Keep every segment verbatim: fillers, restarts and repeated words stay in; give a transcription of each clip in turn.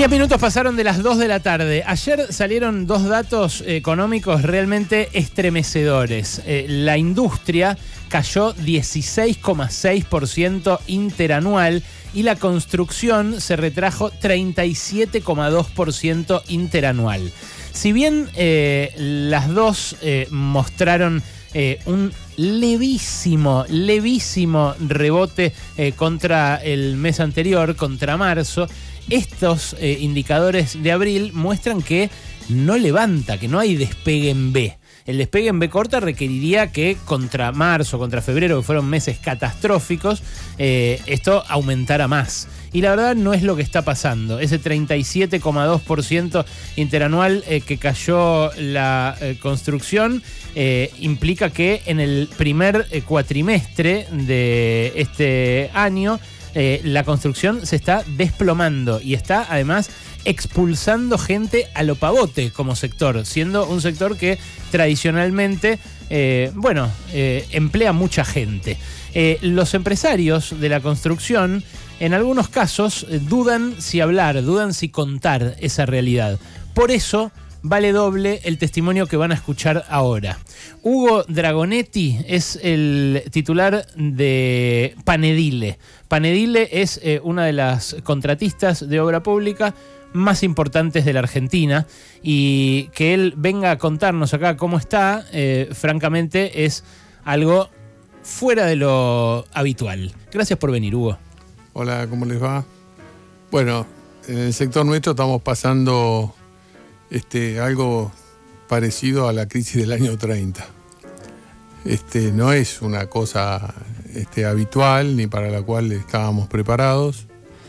Diez minutos pasaron de las dos de la tarde. Ayer salieron dos datos económicos realmente estremecedores. Eh, la industria cayó dieciséis coma seis por ciento interanual y la construcción se retrajo treinta y siete coma dos por ciento interanual. Si bien eh, las dos eh, mostraron eh, un levísimo, levísimo rebote eh, contra el mes anterior, contra marzo, estos eh, indicadores de abril muestran que no levanta, que no hay despegue en B. El despegue en B corta requeriría que contra marzo, contra febrero, que fueron meses catastróficos, eh, esto aumentara más. Y la verdad no es lo que está pasando. Ese treinta y siete coma dos por ciento interanual eh, que cayó la eh, construcción eh, implica que en el primer eh, cuatrimestre de este año Eh, la construcción se está desplomando y está además expulsando gente a lo pavote como sector, siendo un sector que tradicionalmente, eh, bueno, eh, emplea mucha gente. Eh, los empresarios de la construcción en algunos casos eh, dudan si hablar, dudan si contar esa realidad. Por eso vale doble el testimonio que van a escuchar ahora. Hugo Dragonetti es el titular de Panedile. Panedile es eh, una de las contratistas de obra pública más importantes de la Argentina, y que él venga a contarnos acá cómo está, eh, francamente es algo fuera de lo habitual. Gracias por venir, Hugo. Hola, ¿cómo les va? Bueno, en el sector nuestro estamos pasando este, algo parecido a la crisis del año treinta. Este, no es una cosa este, habitual ni para la cual estábamos preparados.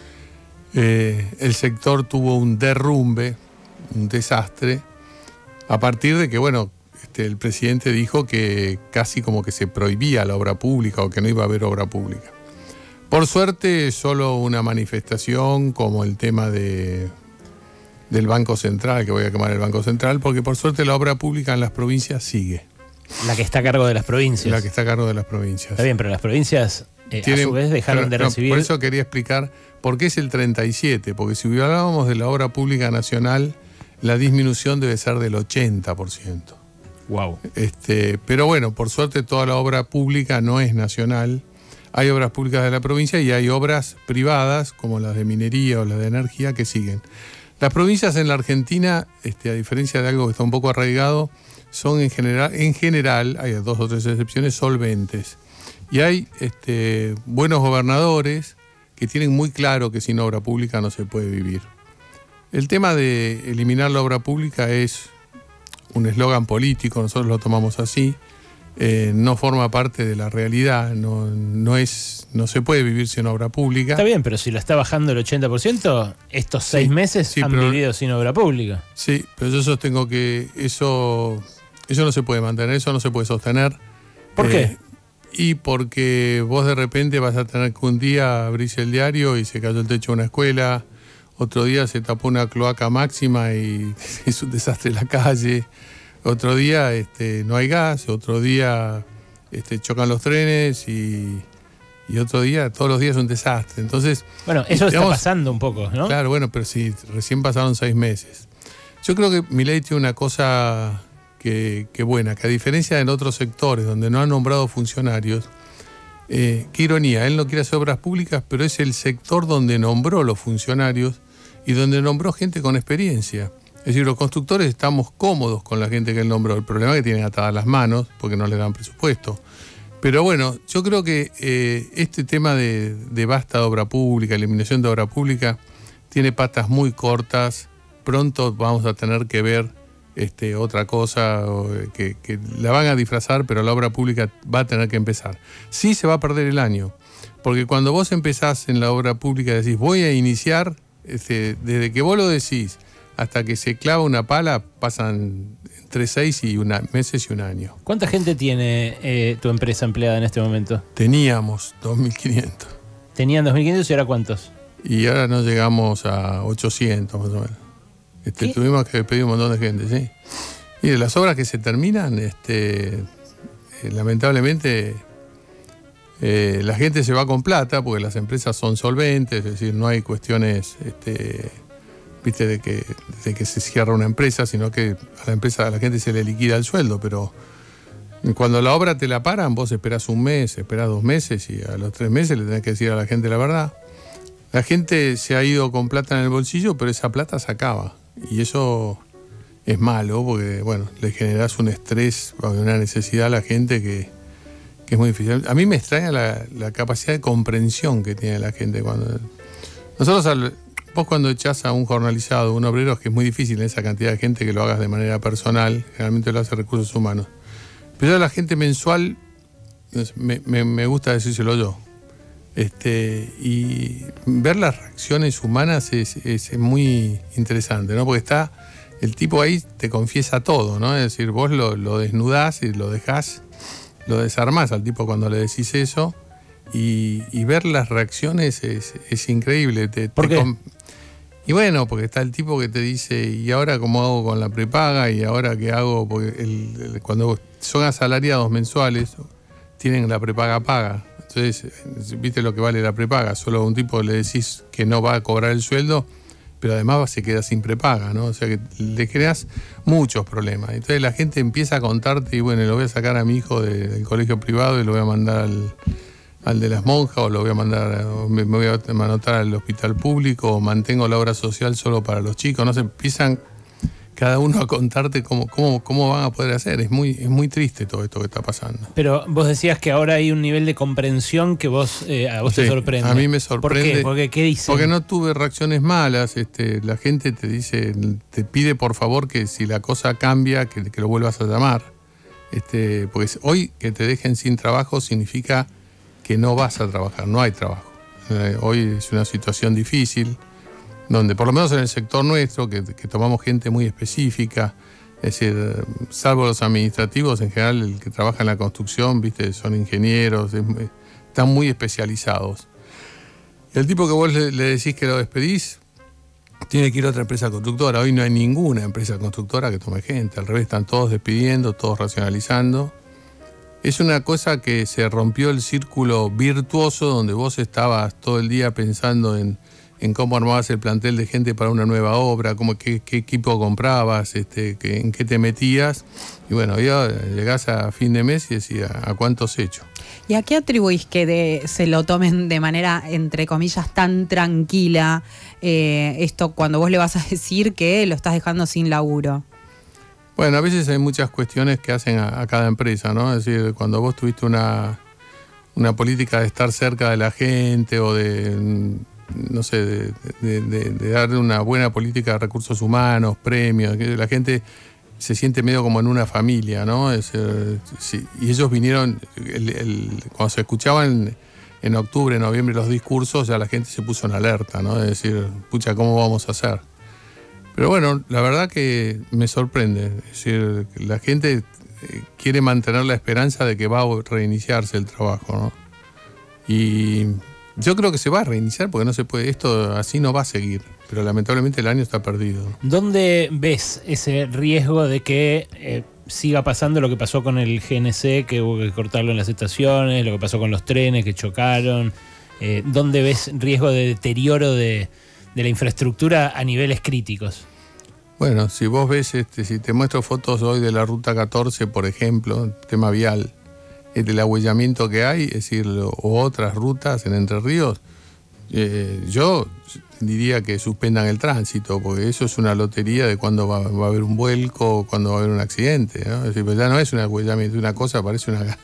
Eh, el sector tuvo un derrumbe, un desastre, a partir de que, bueno, este, el presidente dijo que casi como que se prohibía la obra pública o que no iba a haber obra pública. Por suerte, solo una manifestación como el tema de, del Banco Central, que voy a quemar el Banco Central, porque por suerte la obra pública en las provincias sigue. La que está a cargo de las provincias. La que está a cargo de las provincias. Está bien, pero las provincias eh, Tienen, a su vez dejaron pero, de no, recibir... Por eso quería explicar por qué es el treinta y siete, porque si hablábamos de la obra pública nacional, la disminución debe ser del ochenta por ciento. Wow. Este, pero bueno, por suerte toda la obra pública no es nacional. Hay obras públicas de la provincia y hay obras privadas, como las de minería o las de energía, que siguen. Las provincias en la Argentina, este, a diferencia de algo que está un poco arraigado, son en general, en general, hay dos o tres excepciones, solventes. Y hay este, buenos gobernadores que tienen muy claro que sin obra pública no se puede vivir. El tema de eliminar la obra pública es un eslogan político, nosotros lo tomamos así, eh, no forma parte de la realidad, no, no, es, no se puede vivir sin obra pública. Está bien, pero si lo está bajando el ochenta por ciento, estos seis sí, meses sí, han pero, vivido sin obra pública. Sí, pero yo sostengo que eso, eso no se puede mantener, eso no se puede sostener. ¿Por eh, qué? Y porque vos de repente vas a tener que un día abrís el diario y se cayó el techo de una escuela, otro día se tapó una cloaca máxima y es un desastre la calle, otro día este, no hay gas, otro día este, chocan los trenes y, y otro día, todos los días es un desastre. Entonces, bueno, eso digamos, está pasando un poco, ¿no? Claro, bueno, pero si recién pasaron seis meses. Yo creo que Milei tiene una cosa que, que buena, que a diferencia de en otros sectores donde no han nombrado funcionarios, eh, qué ironía, él no quiere hacer obras públicas, pero es el sector donde nombró los funcionarios y donde nombró gente con experiencia. Es decir, los constructores estamos cómodos con la gente que él nombró. El problema es que tienen atadas las manos porque no le dan presupuesto. Pero bueno, yo creo que eh, este tema de, de basta de obra pública, eliminación de obra pública, tiene patas muy cortas. Pronto vamos a tener que ver este, otra cosa que, que la van a disfrazar, pero la obra pública va a tener que empezar. Sí se va a perder el año, porque cuando vos empezás en la obra pública y decís voy a iniciar, este, desde que vos lo decís hasta que se clava una pala pasan entre seis y una, meses y un año. ¿Cuánta gente tiene eh, tu empresa empleada en este momento? Teníamos dos mil quinientos. ¿Tenían dos mil quinientos y ahora cuántos? Y ahora nos llegamos a ochocientos más o menos. Este, tuvimos que despedir un montón de gente, ¿sí? Y de las obras que se terminan, este, eh, lamentablemente eh, la gente se va con plata porque las empresas son solventes, es decir, no hay cuestiones... Este, viste, de que, de que se cierra una empresa, sino que a la empresa, a la gente se le liquida el sueldo, pero cuando la obra te la paran, vos esperás un mes, esperás dos meses y a los tres meses le tenés que decir a la gente la verdad. La gente se ha ido con plata en el bolsillo, pero esa plata se acaba. Y eso es malo porque, bueno, le generás un estrés, una necesidad a la gente que, que es muy difícil. A mí me extraña la, la capacidad de comprensión que tiene la gente. Cuando nosotros, al, vos cuando echás a un jornalizado, un obrero, que es muy difícil en esa cantidad de gente que lo hagas de manera personal, generalmente lo hace Recursos Humanos. Pero a la gente mensual, me, me, me gusta decírselo yo. Este, y ver las reacciones humanas es, es muy interesante, ¿no? Porque está, el tipo ahí te confiesa todo, ¿no? Es decir, vos lo, lo desnudás y lo dejás, lo desarmás al tipo cuando le decís eso, y, y ver las reacciones es, es increíble. Te, ¿Por te qué? com- y bueno, porque está el tipo que te dice, ¿y ahora cómo hago con la prepaga? ¿Y ahora qué hago? Porque el, el, cuando son asalariados mensuales, tienen la prepaga paga. Entonces, viste lo que vale la prepaga. Solo a un tipo le decís que no va a cobrar el sueldo, pero además se queda sin prepaga, ¿no? O sea que le creas muchos problemas. Entonces la gente empieza a contarte, y bueno, lo voy a sacar a mi hijo de, del colegio privado y lo voy a mandar al, al de las monjas, o lo voy a mandar, o me, me voy a anotar al hospital público, o mantengo la obra social solo para los chicos. No se empiezan cada uno a contarte cómo, cómo, cómo van a poder hacer. Es muy, es muy triste todo esto que está pasando. Pero vos decías que ahora hay un nivel de comprensión que vos, eh, a vos Sí, te sorprende. a mí me sorprende. ¿Por qué? Porque, ¿qué dicen? Porque no tuve reacciones malas. Este, la gente te dice, te pide por favor que si la cosa cambia, que, que lo vuelvas a llamar. Este, porque hoy que te dejen sin trabajo significa que no vas a trabajar, no hay trabajo. Eh, hoy es una situación difícil, donde por lo menos en el sector nuestro, que, que tomamos gente muy específica, es decir, salvo los administrativos, en general el que trabaja en la construcción, viste, son ingenieros, es, están muy especializados. El tipo que vos le, le decís que lo despedís, tiene que ir a otra empresa constructora. Hoy no hay ninguna empresa constructora que tome gente, al revés, están todos despidiendo, todos racionalizando. Es una cosa que se rompió el círculo virtuoso donde vos estabas todo el día pensando en en cómo armabas el plantel de gente para una nueva obra, cómo, qué, qué equipo comprabas, este, qué, en qué te metías. Y bueno, ya llegás a fin de mes y decís, ¿a cuántos he hecho? ¿Y a qué atribuís que de, se lo tomen de manera, entre comillas, tan tranquila, eh, esto cuando vos le vas a decir que lo estás dejando sin laburo? Bueno, a veces hay muchas cuestiones que hacen a, a cada empresa, ¿no? Es decir, cuando vos tuviste una, una política de estar cerca de la gente o de... no sé, de, de, de, de darle una buena política de recursos humanos, premios, que la gente se siente medio como en una familia, ¿no? Es, eh, sí, y ellos vinieron, el, el, cuando se escuchaban en octubre, noviembre los discursos, ya la gente se puso en alerta, ¿no? Es decir, pucha, ¿cómo vamos a hacer? Pero bueno, la verdad que me sorprende, es decir, la gente quiere mantener la esperanza de que va a reiniciarse el trabajo, ¿no? Y yo creo que se va a reiniciar porque no se puede, esto así no va a seguir, pero lamentablemente el año está perdido. ¿Dónde ves ese riesgo de que eh, siga pasando lo que pasó con el G N C, que hubo que cortarlo en las estaciones, lo que pasó con los trenes que chocaron? Eh, ¿Dónde ves riesgo de deterioro de, de la infraestructura a niveles críticos? Bueno, si vos ves, este, si te muestro fotos hoy de la Ruta catorce, por ejemplo, tema vial, el agüellamiento que hay, es decir, o otras rutas en Entre Ríos, eh, yo diría que suspendan el tránsito, porque eso es una lotería de cuándo va, va a haber un vuelco o cuándo va a haber un accidente, ¿no? Es decir, pues ya no es un agüellamiento, una cosa, parece una,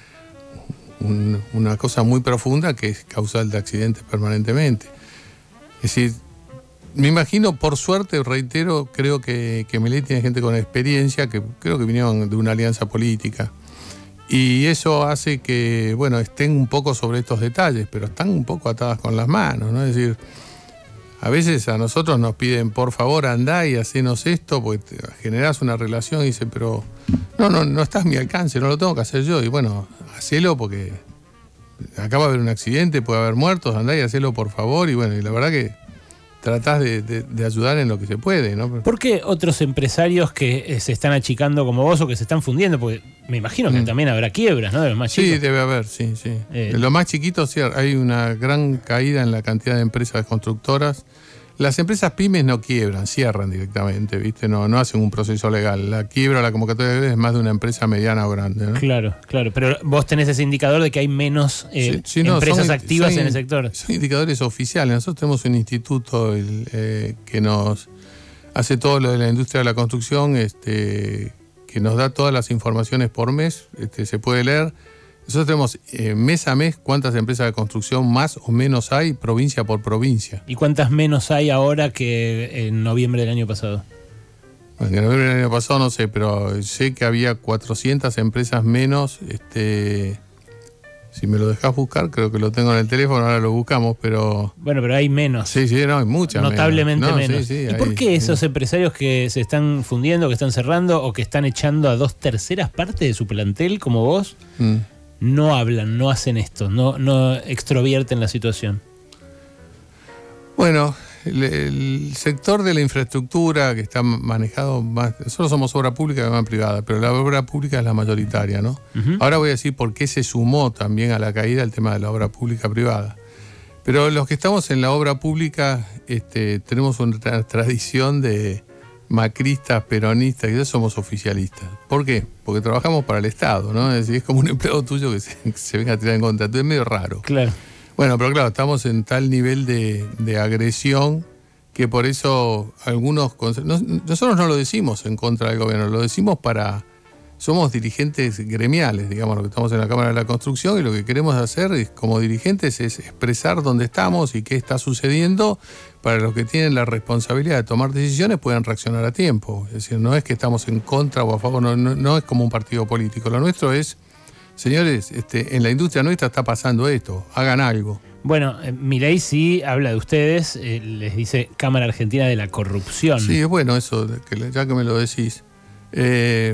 un, una cosa muy profunda que es causal de accidentes permanentemente. Es decir, me imagino, por suerte, reitero, creo que, que Milei tiene gente con experiencia, que creo que vinieron de una alianza política. Y eso hace que, bueno, estén un poco sobre estos detalles, pero están un poco atadas con las manos, ¿no? Es decir, a veces a nosotros nos piden, por favor, andá y hacenos esto, porque generás una relación y dice, pero no, no, no estás a mi alcance, no lo tengo que hacer yo. Y bueno, hacelo porque acaba de haber un accidente, puede haber muertos, andá y hacelo por favor. Y bueno, y la verdad que tratás de, de, de ayudar en lo que se puede, ¿no? ¿Por qué otros empresarios que eh, se están achicando como vos o que se están fundiendo? Porque me imagino que mm. también habrá quiebras, ¿no? De los más chicos. Sí, debe haber, sí, sí. Eh. De los más chiquitos sí, hay una gran caída en la cantidad de empresas constructoras. Las empresas pymes no quiebran, cierran directamente, ¿viste? No, no hacen un proceso legal. La quiebra, la convocatoria es más de una empresa mediana o grande, ¿no? Claro, claro. Pero vos tenés ese indicador de que hay menos eh, sí, sí, no, empresas son, activas son, en el sector. Son indicadores oficiales. Nosotros tenemos un instituto el, eh, que nos hace todo lo de la industria de la construcción, este, que nos da todas las informaciones por mes, este, se puede leer. Nosotros tenemos eh, mes a mes cuántas empresas de construcción más o menos hay, provincia por provincia. ¿Y cuántas menos hay ahora que en noviembre del año pasado? Bueno, en noviembre del año pasado no sé, pero sé que había cuatrocientas empresas menos. Este, si me lo dejás buscar, creo que lo tengo en el teléfono, ahora lo buscamos, pero... Bueno, pero hay menos. Sí, sí, no, hay muchas Notablemente menos. menos. No, sí, sí, ¿Y hay, por qué esos sí. empresarios que se están fundiendo, que están cerrando o que están echando a dos terceras partes de su plantel, como vos... Mm. no hablan, no hacen esto, no, no extrovierten la situación? Bueno, el, el sector de la infraestructura que está manejado más... Nosotros somos obra pública y más privada, pero la obra pública es la mayoritaria, ¿no? Uh-huh. Ahora voy a decir por qué se sumó también a la caída el tema de la obra pública privada. Pero los que estamos en la obra pública este, tenemos una tradición de... macristas, peronistas, y ya somos oficialistas. ¿Por qué? Porque trabajamos para el Estado, ¿no? Es decir, es como un empleado tuyo que se, que se venga a tirar en contra. Entonces es medio raro. Claro. Bueno, pero claro, estamos en tal nivel de, de agresión que por eso algunos... Nosotros no lo decimos en contra del gobierno, lo decimos para... Somos dirigentes gremiales, digamos, lo que estamos en la Cámara de la Construcción, y lo que queremos hacer es, como dirigentes es expresar dónde estamos y qué está sucediendo para los que tienen la responsabilidad de tomar decisiones puedan reaccionar a tiempo. Es decir, no es que estamos en contra o a favor, no, no, no es como un partido político. Lo nuestro es, señores, este, en la industria nuestra está pasando esto, hagan algo. Bueno, eh, Milei sí habla de ustedes, eh, les dice Cámara Argentina de la Corrupción. Sí, es bueno eso, que, ya que me lo decís. Eh,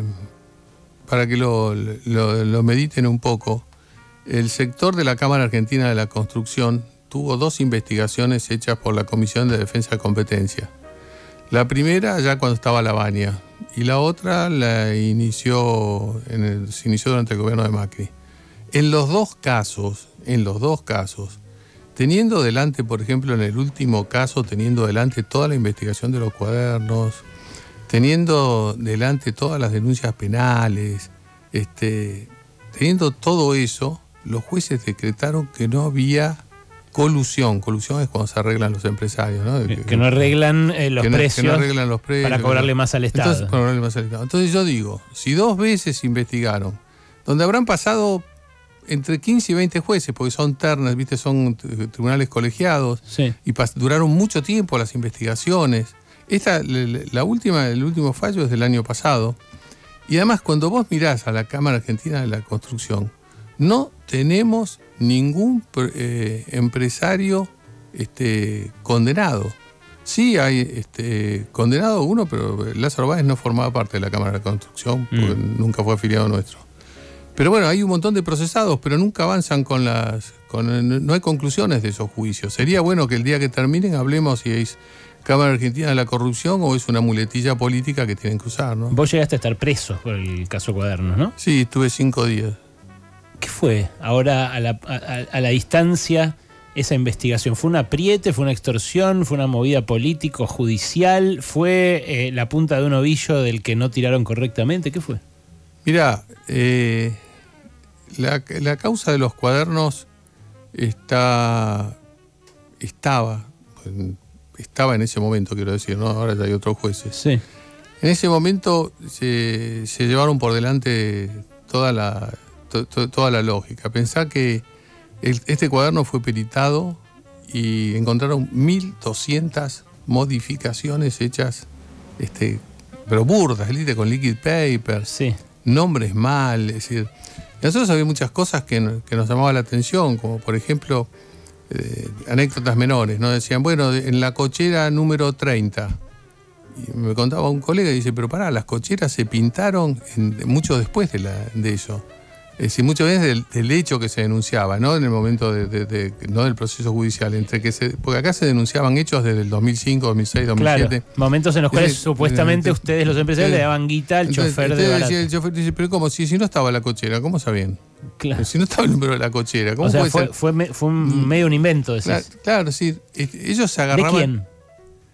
para que lo, lo, lo mediten un poco, el sector de la Cámara Argentina de la Construcción tuvo dos investigaciones hechas por la Comisión de Defensa de Competencia. La primera ya cuando estaba Lavagna y la otra la inició en el, se inició durante el gobierno de Macri. En los dos casos, en los dos casos, teniendo delante, por ejemplo, en el último caso, teniendo delante toda la investigación de los cuadernos, teniendo delante todas las denuncias penales, este, teniendo todo eso, los jueces decretaron que no había colusión. Colusión es cuando se arreglan los empresarios, ¿no? Que, que no arreglan eh, los que no, precios que no arreglan los precios para cobrarle más al Estado. Entonces, para cobrarle más al Estado. Entonces yo digo, si dos veces investigaron, donde habrán pasado entre quince y veinte jueces, porque son ternas, ¿viste? Son tribunales colegiados, sí. Y duraron mucho tiempo las investigaciones. Esta, la última, el último fallo es del año pasado. Y además, cuando vos mirás a la Cámara Argentina de la Construcción, no tenemos ningún eh, empresario este, condenado. Sí hay este, condenado uno, pero Lázaro Báez no formaba parte de la Cámara de la Construcción, porque mm. nunca fue afiliado nuestro. Pero bueno, hay un montón de procesados, pero nunca avanzan con las... Con, no hay conclusiones de esos juicios. Sería bueno que el día que terminen hablemos si es Cámara Argentina de la Corrupción o es una muletilla política que tienen que usar, ¿no? Vos llegaste a estar preso por el caso Cuadernos, ¿no? Sí, estuve cinco días. ¿Qué fue ahora a la, a, a la distancia esa investigación? ¿Fue un apriete, fue una extorsión, fue una movida político-judicial? ¿Fue eh, la punta de un ovillo del que no tiraron correctamente? ¿Qué fue? Mirá, eh, la, la causa de los cuadernos está, estaba, estaba en ese momento, quiero decir, ¿no? Ahora ya hay otros jueces. Sí. En ese momento se, se llevaron por delante toda la, to, to, toda la lógica. Pensá que el, este cuaderno fue peritado y encontraron mil doscientas modificaciones hechas, este, pero burdas, ¿viste? Con liquid paper. Sí. Nombres mal, es decir, nosotros había muchas cosas que, que nos llamaban la atención, como por ejemplo, eh, anécdotas menores, ¿no? Decían, bueno, en la cochera número treinta, y me contaba un colega y dice, pero pará, las cocheras se pintaron en, mucho después de, la, de eso. Es decir, muchas veces del, del hecho que se denunciaba, no en el momento de, de, de, no del proceso judicial, entre que se, porque acá se denunciaban hechos desde el dos mil cinco, dos mil seis, dos mil siete. Claro, momentos en los cuales Entonces, supuestamente eh, ustedes, los empresarios, eh, le daban guita al entonces, chofer entonces de barato. Decía, el chofer dice, pero ¿cómo? Si, si no estaba la cochera, ¿cómo sabían? Claro. Si no estaba el número de la cochera, ¿cómo o sea, puede fue, ser? Fue, fue un, medio un invento, decís. Claro, claro, sí. Ellos se agarraban... ¿De quién?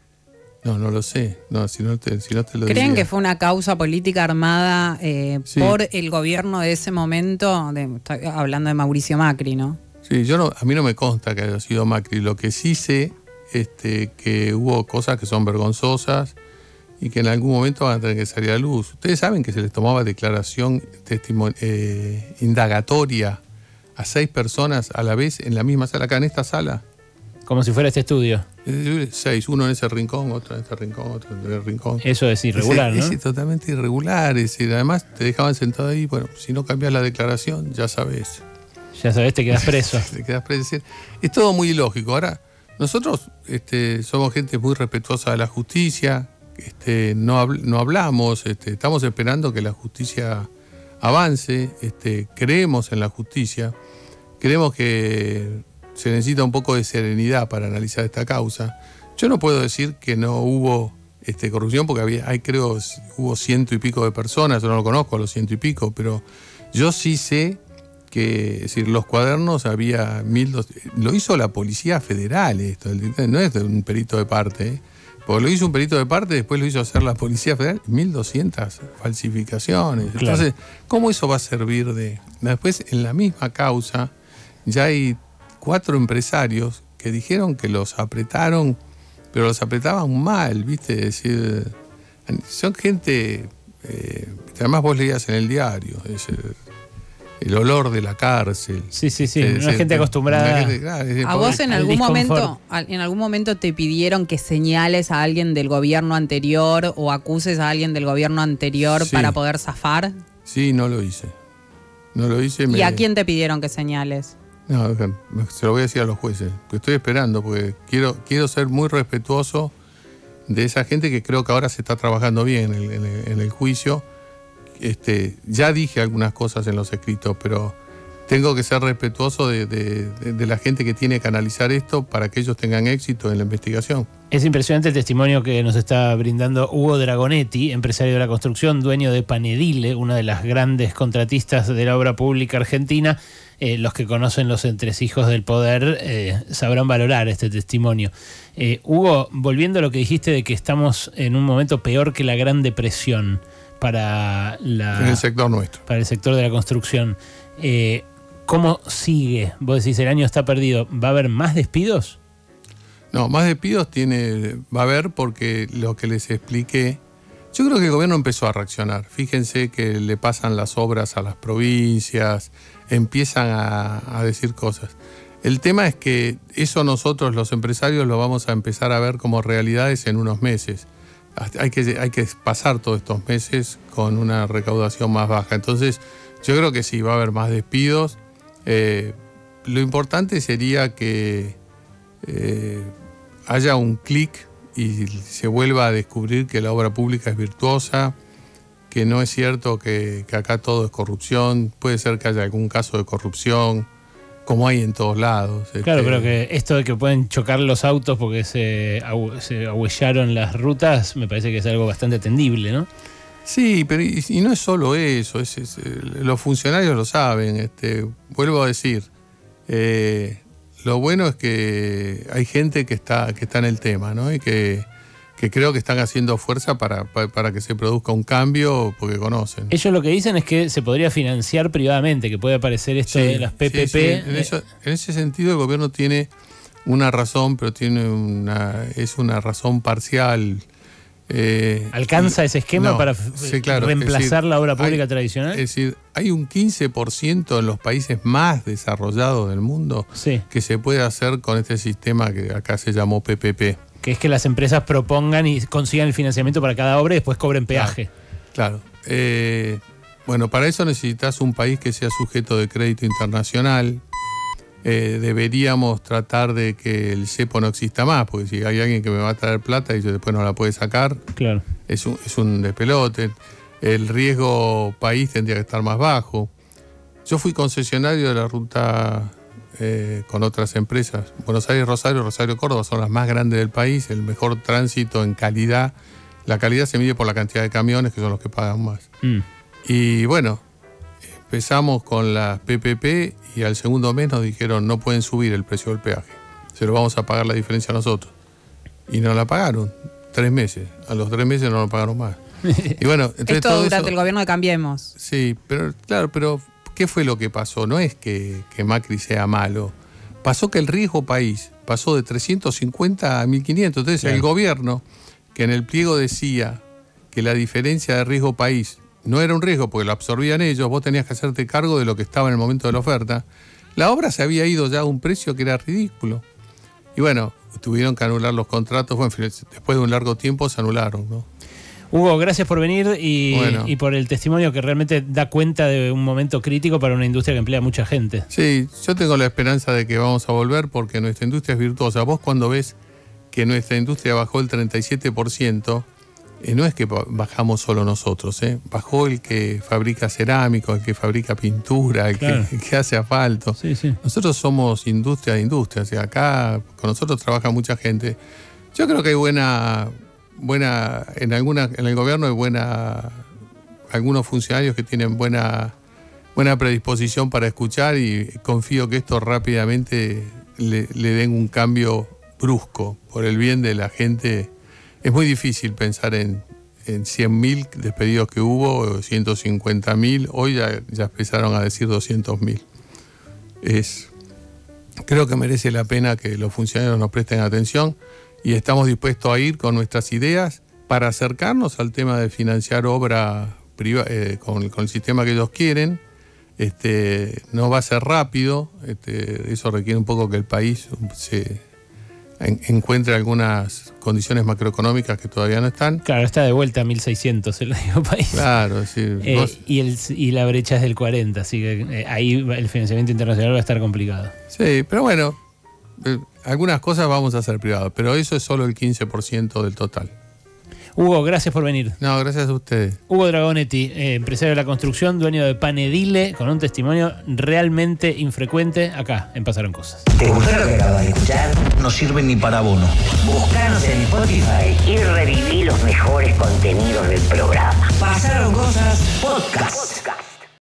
No, no lo sé. No, si no te, si no te lo ¿Creen diría. que fue una causa política armada eh, Sí. por el gobierno de ese momento? De, está hablando de Mauricio Macri, ¿no? Sí, yo no, a mí no me consta que haya sido Macri. Lo que sí sé este, que hubo cosas que son vergonzosas y que en algún momento van a tener que salir a luz. Ustedes saben que se les tomaba declaración testimon- eh, indagatoria a seis personas a la vez en la misma sala, acá en esta sala. Como si fuera este estudio. Eh, Seis, uno en ese rincón, otro en este rincón, otro en el rincón. Eso es irregular, es, ¿no? Es totalmente irregular. Es decir, además te dejaban sentado ahí. Bueno, si no cambias la declaración, ya sabes. Ya sabés, te quedas preso. Te quedas preso. Es decir, es todo muy ilógico. Ahora, nosotros este, somos gente muy respetuosa de la justicia. Este, no, habl- no hablamos. Este, estamos esperando que la justicia avance. Este, creemos en la justicia. Creemos que se necesita un poco de serenidad para analizar esta causa. Yo no puedo decir que no hubo este, corrupción, porque había, hay, creo, hubo ciento y pico de personas, yo no lo conozco, los ciento y pico, pero yo sí sé que, es decir, los cuadernos había mil dos, lo hizo la Policía Federal esto, no es de un perito de parte, ¿eh? Porque lo hizo un perito de parte, después lo hizo hacer la Policía Federal, mil doscientas falsificaciones. Claro. Entonces, ¿cómo eso va a servir de...? Después, en la misma causa, ya hay cuatro empresarios que dijeron que los apretaron, pero los apretaban mal, ¿viste? Es decir, son gente, eh, además vos leías en el diario, es el, el olor de la cárcel. Sí, sí, sí, Es una decir, gente acostumbrada. una gente, claro, es decir, ¿A pobre- vos en al algún disconfort. momento al- en algún momento te pidieron que señales a alguien del gobierno anterior o acuses a alguien del gobierno anterior Sí. para poder zafar? Sí, no lo hice. No lo hice. ¿Y me- a quién te pidieron que señales? No, se lo voy a decir a los jueces, que estoy esperando, porque quiero, quiero ser muy respetuoso de esa gente que creo que ahora se está trabajando bien en el, en el- en el juicio. Este, ya dije algunas cosas en los escritos, pero tengo que ser respetuoso de, de- de- de la gente que tiene que analizar esto para que ellos tengan éxito en la investigación. Es impresionante el testimonio que nos está brindando Hugo Dragonetti, empresario de la construcción, dueño de Panedile, una de las grandes contratistas de la obra pública argentina. Eh, los que conocen los entresijos del poder eh, sabrán valorar este testimonio. Eh, Hugo, volviendo a lo que dijiste de que estamos en un momento peor que la Gran Depresión para, la, En el sector nuestro. para el sector de la construcción, eh, ¿cómo sigue? Vos decís, el año está perdido. ¿Va a haber más despidos? No, más despidos tiene, va a haber, porque lo que les expliqué, yo creo que el gobierno empezó a reaccionar. Fíjense que le pasan las obras a las provincias, empiezan a, a decir cosas. El tema es que eso nosotros los empresarios lo vamos a empezar a ver como realidades en unos meses. Hay que, hay que pasar todos estos meses con una recaudación más baja. Entonces, yo creo que sí, va a haber más despidos. Eh, lo importante sería que eh, haya un clic y se vuelva a descubrir que la obra pública es virtuosa, que no es cierto que, que acá todo es corrupción. Puede ser que haya algún caso de corrupción, como hay en todos lados. Claro, Este, pero que esto de que pueden chocar los autos porque se, ahu- se ahuellaron las rutas, me parece que es algo bastante atendible, ¿no? Sí, pero y, y no es solo eso, es, es, eh, los funcionarios lo saben. Este, vuelvo a decir, eh, lo bueno es que hay gente que está, que está en el tema, ¿no? Y que, que creo que están haciendo fuerza para, para, para que se produzca un cambio porque conocen. Ellos lo que dicen es que se podría financiar privadamente, que puede aparecer esto Sí, de las P P P. sí, sí. En, eh, eso- en ese sentido el gobierno tiene una razón, pero tiene una, es una razón parcial. Eh, ¿Alcanza y- ese esquema no, para sí, claro, es reemplazar decir, la obra pública hay- tradicional? Es decir, hay un quince por ciento en los países más desarrollados del mundo Sí, que se puede hacer con este sistema que acá se llamó P P P. que es que las empresas propongan y consigan el financiamiento para cada obra y después cobren peaje. Claro. Eh, bueno, para eso necesitas un país que sea sujeto de crédito internacional. Eh, deberíamos tratar de que el cepo no exista más, porque si hay alguien que me va a traer plata y yo después no la puede sacar, Claro. es un, es un despelote. El riesgo país tendría que estar más bajo. Yo fui concesionario de la ruta eh, con otras empresas. Buenos Aires, Rosario, Rosario, Córdoba son las más grandes del país, el mejor tránsito en calidad. La calidad se mide por la cantidad de camiones, que son los que pagan más. Mm. Y bueno, empezamos con las P P P y al segundo mes nos dijeron no pueden subir el precio del peaje. Se lo vamos a pagar la diferencia nosotros. Y no la pagaron. tres meses. A los tres meses no nos pagaron más. Y bueno, entonces Esto todo durante eso, el gobierno de Cambiemos. Sí, pero claro, pero ¿qué fue lo que pasó? No es que, que Macri sea malo. Pasó que el riesgo país pasó de trescientos cincuenta a mil quinientos. Entonces claro. El gobierno, que en el pliego decía que la diferencia de riesgo país no era un riesgo porque lo absorbían ellos, vos tenías que hacerte cargo de lo que estaba en el momento de la oferta, la obra se había ido ya a un precio que era ridículo. Y bueno, tuvieron que anular los contratos. Bueno, después de un largo tiempo se anularon, ¿no? Hugo, gracias por venir y, bueno. y por el testimonio que realmente da cuenta de un momento crítico para una industria que emplea a mucha gente. Sí, yo tengo la esperanza de que vamos a volver porque nuestra industria es virtuosa. Vos cuando ves que nuestra industria bajó el treinta y siete por ciento, eh, no es que bajamos solo nosotros, ¿eh? Bajó el que fabrica cerámicos, el que fabrica pintura, el, claro. que, el que hace asfalto. Sí, sí. Nosotros somos industria de industria, o sea, acá con nosotros trabaja mucha gente. Yo creo que hay buena... buena en alguna en el gobierno hay buena algunos funcionarios que tienen buena buena predisposición para escuchar y confío que esto rápidamente le, le den un cambio brusco por el bien de la gente. Es muy difícil pensar en, en cien mil despedidos que hubo, ciento cincuenta mil, hoy ya, ya empezaron a decir doscientos mil. Es, creo que merece la pena que los funcionarios nos presten atención. Y estamos dispuestos a ir con nuestras ideas para acercarnos al tema de financiar obra priva, eh, con, con el sistema que ellos quieren. Este, no va a ser rápido, este, eso requiere un poco que el país se en, encuentre algunas condiciones macroeconómicas que todavía no están. Claro, está de vuelta a mil seiscientos el país. Claro, sí. Eh, vos... y, el, y la brecha es del cuarenta, así que eh, ahí el financiamiento internacional va a estar complicado. Sí, pero bueno... Eh, algunas cosas vamos a hacer privadas, pero eso es solo el quince por ciento del total. Hugo, gracias por venir. No, gracias a ustedes. Hugo Dragonetti, eh, empresario de la construcción, dueño de Panedile, con un testimonio realmente infrecuente acá en Pasaron Cosas. ¿Te gustó lo que acabas de escuchar? No sirve ni para abono. Buscanos en Spotify y reviví los mejores contenidos del programa. Pasaron Cosas Podcast. Podcast.